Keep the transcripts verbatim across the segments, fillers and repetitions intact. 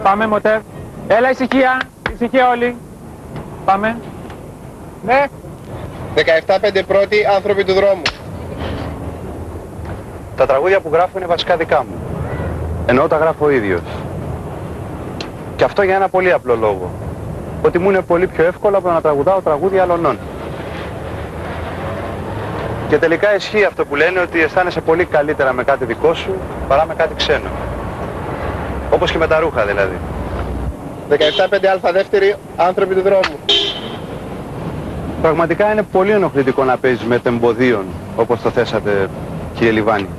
Πάμε μοτέρ. Έλα ησυχία. Ησυχία όλοι. Πάμε. Ναι. δεκαεπτά πέντε πρώτοι άνθρωποι του δρόμου. Τα τραγούδια που γράφω είναι βασικά δικά μου. Εννοώ τα γράφω ο ίδιος. Και αυτό για ένα πολύ απλό λόγο. Ότι μου είναι πολύ πιο εύκολο από να τραγουδάω τραγούδια αλλωνών. Και τελικά ισχύει αυτό που λένε, ότι αισθάνεσαι πολύ καλύτερα με κάτι δικό σου παρά με κάτι ξένο. Όπως και με τα ρούχα δηλαδή. δεκαεπτά πέντε α δεύτεροι άνθρωποι του δρόμου. Πραγματικά είναι πολύ ενοχλητικό να παίζεις με τεμποδίων, όπως το θέσατε, κύριε Λιβάνη.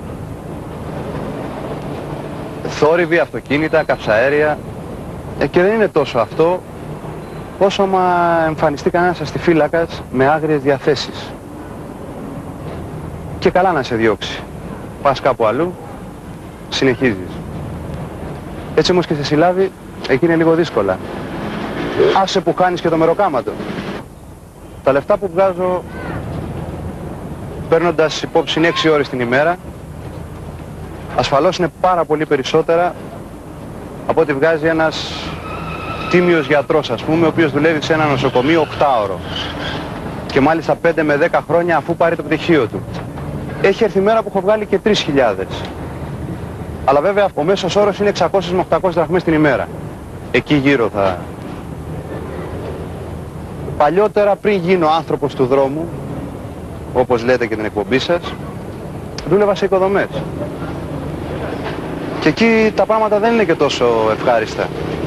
Θόρυβοι, αυτοκίνητα, καυσαέρια. Ε, και δεν είναι τόσο αυτό, όσο μα εμφανιστεί κανένας αστιφύλακας με άγριες διαθέσεις. Και καλά να σε διώξει. Πας κάπου αλλού, συνεχίζεις. Έτσι όμως και σε συλλάβει, εκεί είναι λίγο δύσκολα. Άσε που χάνεις και το μεροκάματο. Τα λεφτά που βγάζω, παίρνοντας υπόψη έξι ώρες την ημέρα, ασφαλώς είναι πάρα πολύ περισσότερα από ό,τι βγάζει ένας τίμιος γιατρός, ας πούμε, ο οποίος δουλεύει σε ένα νοσοκομείο οκτάωρο. Και μάλιστα πέντε με δέκα χρόνια αφού πάρει το πτυχίο του. Έχει έρθει η μέρα που έχω βγάλει και τρεις χιλιάδες. Αλλά βέβαια ο μέσος όρος είναι εξακόσιες με οκτακόσιες δραχμές την ημέρα. Εκεί γύρω θα... Παλιότερα, πριν γίνω άνθρωπος του δρόμου, όπως λέτε και την εκπομπή σας, δούλευα σε οικοδομές. Και εκεί τα πράγματα δεν είναι και τόσο ευχάριστα.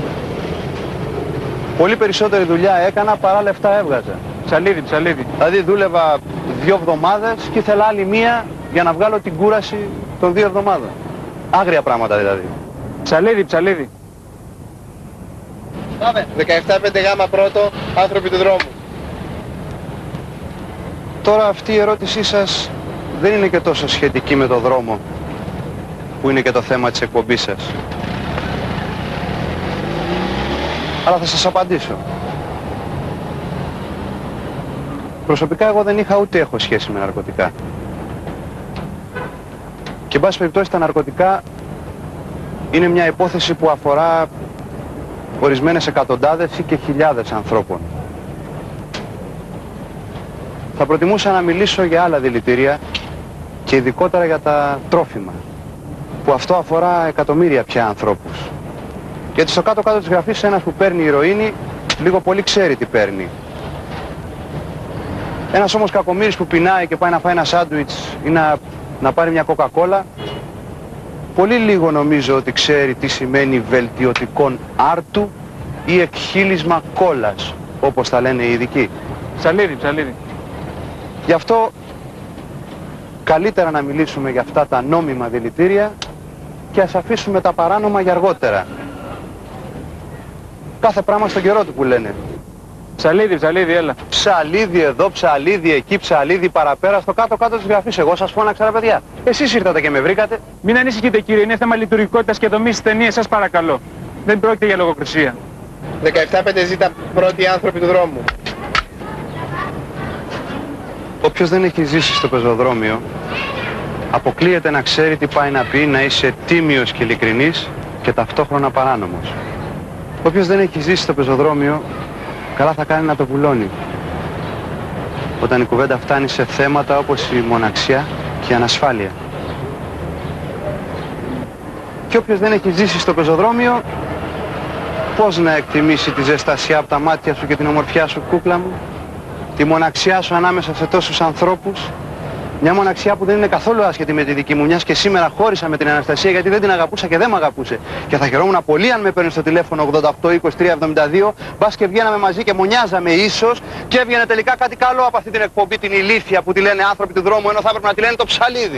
Πολύ περισσότερη δουλειά έκανα παρά λεφτά έβγαζα. Ψαλίδι, ψαλίδι. Δηλαδή δούλευα δύο εβδομάδες και ήθελα άλλη μία για να βγάλω την κούραση των δύο εβδομάδων. Άγρια πράγματα δηλαδή. Ψαλίδι, ψαλίδι. Πάμε. δεκαεπτά πέντε γ πρώτο άνθρωποι του δρόμου. Τώρα αυτή η ερώτησή σας δεν είναι και τόσο σχετική με το δρόμο, που είναι και το θέμα της εκπομπής σας. Αλλά θα σας απαντήσω. Προσωπικά εγώ δεν είχα ούτε έχω σχέση με ναρκωτικά. Και εν πάση περιπτώσει τα ναρκωτικά είναι μια υπόθεση που αφορά ορισμένες εκατοντάδες ή και χιλιάδες ανθρώπων. Θα προτιμούσα να μιλήσω για άλλα δηλητήρια και ειδικότερα για τα τρόφιμα, που αυτό αφορά εκατομμύρια πια ανθρώπους. Γιατί στο κάτω-κάτω της γραφής ένας που παίρνει ηρωίνη λίγο πολύ ξέρει τι παίρνει. Ένας όμως κακομοίρης που πεινάει και πάει να φάει ένα σάντουιτς ή να, να πάρει μια κοκακόλα, πολύ λίγο νομίζω ότι ξέρει τι σημαίνει βελτιωτικόν άρτου ή εκχύλισμα κόλλας, όπως τα λένε οι ειδικοί. Ψαλίδι, ψαλίδι. Γι' αυτό καλύτερα να μιλήσουμε για αυτά τα νόμιμα δηλητήρια και ας αφήσουμε τα παράνομα για αργότερα. Κάθε πράγμα στον καιρό του που λένε. Ψαλίδι, ψαλίδι, έλα. Ψαλίδι εδώ, ψαλίδι εκεί, ψαλίδι παραπέρα, στο κάτω-κάτω της γραφής. Εγώ σας φώναξα ρε παιδιά. Εσείς ήρθατε και με βρήκατε. Μην ανησυχείτε κύριε, είναι θέμα λειτουργικότητας και δομής της ταινίας, σας παρακαλώ. Δεν πρόκειται για λογοκρισία. δεκαεπτά πέντε ζ πρώτοι άνθρωποι του δρόμου. Όποιος δεν έχει ζήσει στο πεζοδρόμιο, αποκλείεται να ξέρει τι πάει να πει να είσαι τίμιος και ειλικρινής και ταυτόχρονα παράνομος. Όποιος δεν έχει ζήσει στο πεζοδρόμιο, καλά θα κάνει να το βουλώνει. Όταν η κουβέντα φτάνει σε θέματα όπως η μοναξιά και η ανασφάλεια. Και όποιος δεν έχει ζήσει στο πεζοδρόμιο, πώς να εκτιμήσει τη ζεστασιά από τα μάτια σου και την ομορφιά σου, κούκλα μου, τη μοναξιά σου ανάμεσα σε τόσους ανθρώπους, μια μοναξιά που δεν είναι καθόλου άσχετη με τη δική μου, μιας και σήμερα χώρισα με την Αναστασία γιατί δεν την αγαπούσα και δεν μ' αγαπούσε. Και θα χαιρόμουν πολύ αν με παίρνει στο τηλέφωνο ογδόντα οκτώ είκοσι τρία εβδομήντα δύο, μπας και βγαίναμε μαζί και μονιάζαμε ίσως και έβγαινε τελικά κάτι καλό από αυτή την εκπομπή την ηλίθια που τη λένε άνθρωποι του δρόμου, ενώ θα έπρεπε να τη λένε το ψαλίδι.